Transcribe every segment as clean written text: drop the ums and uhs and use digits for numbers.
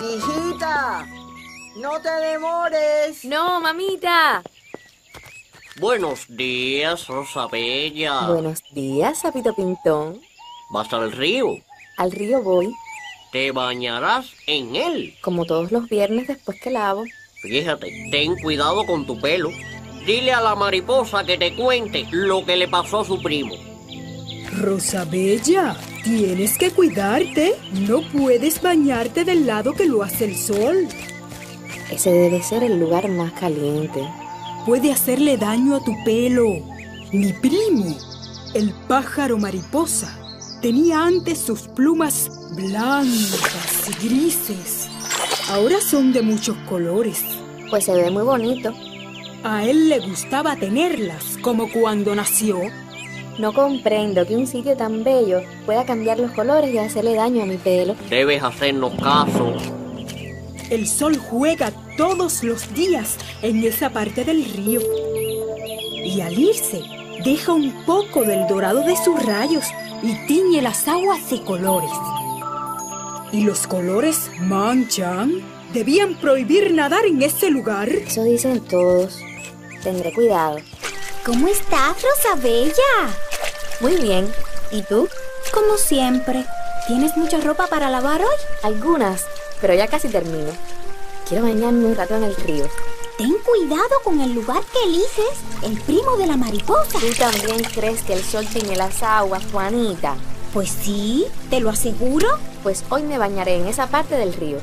Hijita, no te demores. No, mamita. Buenos días, Rosa Bella. Buenos días, Sapito Pintón. ¿Vas al río? Al río voy, ¿Te bañarás en él? como todos los viernes después que lavo. Fíjate, ten cuidado con tu pelo. Dile a la mariposa que te cuente lo que le pasó a su primo. Rosa Bella, tienes que cuidarte. No puedes bañarte del lado que lo hace el sol. Ese debe ser el lugar más caliente. Puede hacerle daño a tu pelo. Mi primo, el pájaro mariposa, tenía antes sus plumas blancas y grises. Ahora son de muchos colores. Pues se ve muy bonito. A él le gustaba tenerlas, como cuando nació. No comprendo que un sitio tan bello pueda cambiar los colores y hacerle daño a mi pelo. Debes hacernos caso. El sol juega todos los días en esa parte del río. Y al irse, deja un poco del dorado de sus rayos y tiñe las aguas de colores. ¿Y los colores manchan? ¿Debían prohibir nadar en ese lugar? Eso dicen todos. Tendré cuidado. ¿Cómo estás, Rosa Bella? Muy bien. ¿Y tú? Como siempre. ¿Tienes mucha ropa para lavar hoy? Algunas, pero ya casi termino. Quiero bañarme un rato en el río. Ten cuidado con el lugar que eliges, el primo de la mariposa. ¿Tú también crees que el sol tiñe las aguas, Juanita? Pues sí, te lo aseguro. Pues hoy me bañaré en esa parte del río.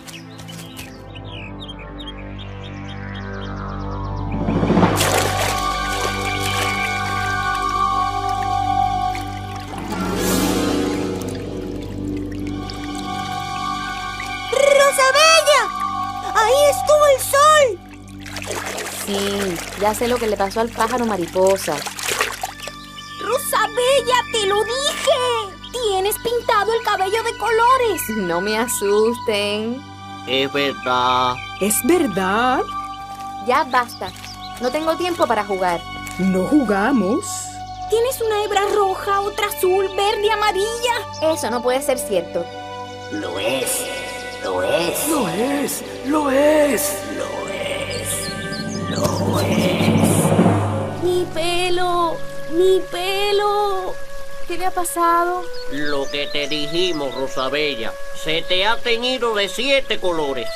¡Rosa Bella! ¡Ahí estuvo el sol! Sí, ya sé lo que le pasó al pájaro mariposa. ¡Rosa Bella, te lo dije! Tienes pintado el cabello de colores. No me asusten. Es verdad. ¿Es verdad? Ya basta. No tengo tiempo para jugar. No jugamos. Tienes una hebra roja, otra azul, verde, amarilla. Eso no puede ser cierto. Lo es. Lo es. ¡Lo es! ¡Lo es! Lo es. Lo es. ¡Mi pelo! ¡Mi pelo! ¿Qué le ha pasado? Lo que te dijimos, Rosa Bella. Se te ha teñido de 7 colores.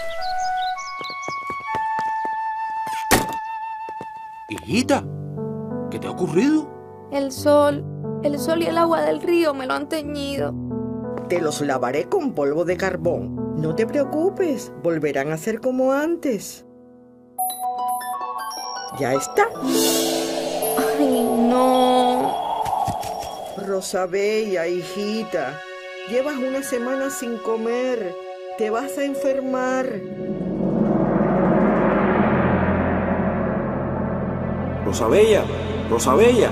Hijita, ¿qué te ha ocurrido? El sol y el agua del río me lo han teñido. Te los lavaré con polvo de carbón. No te preocupes, volverán a ser como antes. Ya está. ¡Ay, no! Rosa Bella, hijita, llevas una semana sin comer. Te vas a enfermar. Rosa Bella, Rosa Bella.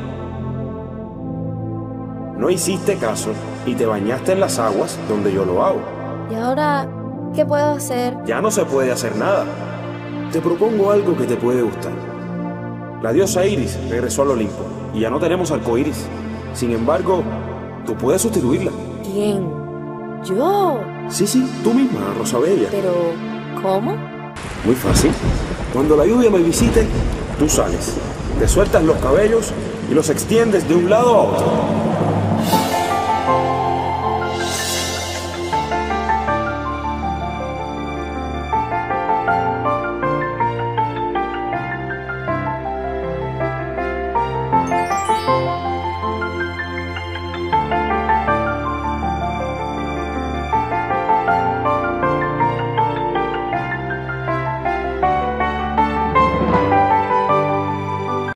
No hiciste caso y te bañaste en las aguas donde yo lo hago. ¿Y ahora qué puedo hacer? Ya no se puede hacer nada. Te propongo algo que te puede gustar. La diosa Iris regresó al Olimpo y ya no tenemos arcoíris. Sin embargo, tú puedes sustituirla. ¿Quién? ¿Yo? Sí, tú misma, Rosa Bella. ¿Pero cómo? Muy fácil. Cuando la lluvia me visite, tú sales, te sueltas los cabellos y los extiendes de un lado a otro.